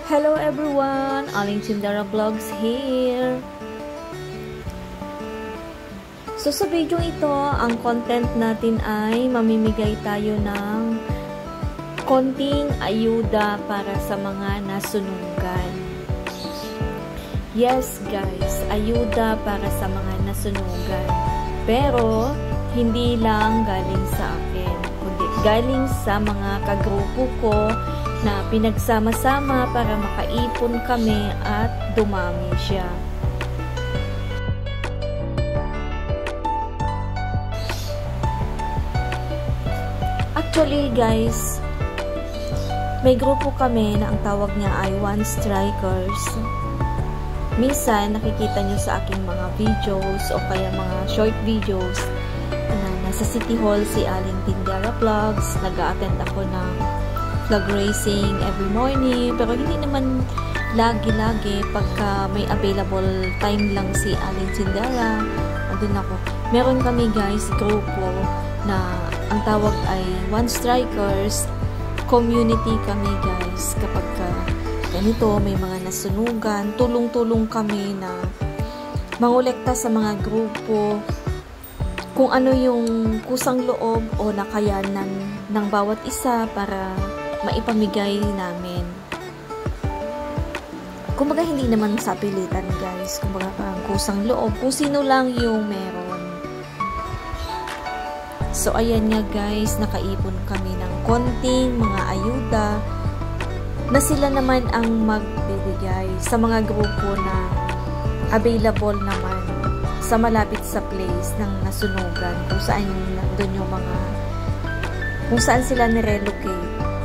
Hello everyone! Aling Chindara Vlogs here! So sa video ito, ang content natin ay mamimigay tayo ng konting ayuda para sa mga nasunugan. Yes guys, ayuda para sa mga nasunugan. Pero hindi lang galing sa akin, kundi galing sa mga kagrupo ko na pinagsama-sama para makaipon kami at dumami siya. Actually guys, may grupo kami na ang tawag niya ay One Strikers. Minsan nakikita nyo sa aking mga videos o kaya mga short videos na nasa City Hall si Aling Chindara Vlogs. Nag-a-attend ako ng flag racing every morning, pero hindi naman lagi-lagi. Pagka may available time lang si Aling Chindara, andun ako. Meron kami guys, grupo na ang tawag ay One Strikers. Community kami guys. Kapag ganito, may mga nasunugan, tulong-tulong kami na mangolekta sa mga grupo kung ano yung kusang loob o nakayanan ng bawat isa para maipamigay namin. Kumbaga hindi naman sa pilitan guys, kumbaga parang kusang loob kung sino lang yung meron. So ayan nga guys, nakaipon kami ng konting mga ayuda na sila naman ang magbibigay sa mga grupo na available naman sa malapit sa place ng nasunugan, kung saan nandun yung mga, kung saan sila nirelocate.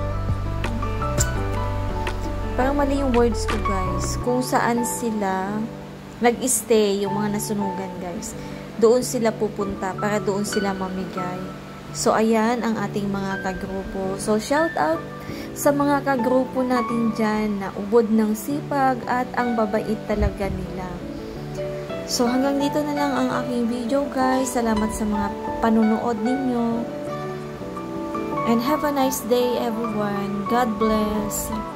Parang mali yung words ko guys. Kung saan sila nag-stay, yung mga nasunugan guys, doon sila pupunta para doon sila mamigay. So ayan ang ating mga kagrupo. So shout out sa mga kagrupo natin dyan na ubod ng sipag at ang babait talaga nila. So hanggang dito na lang ang aking video guys. Salamat sa mga panunood ninyo. And have a nice day everyone. God bless.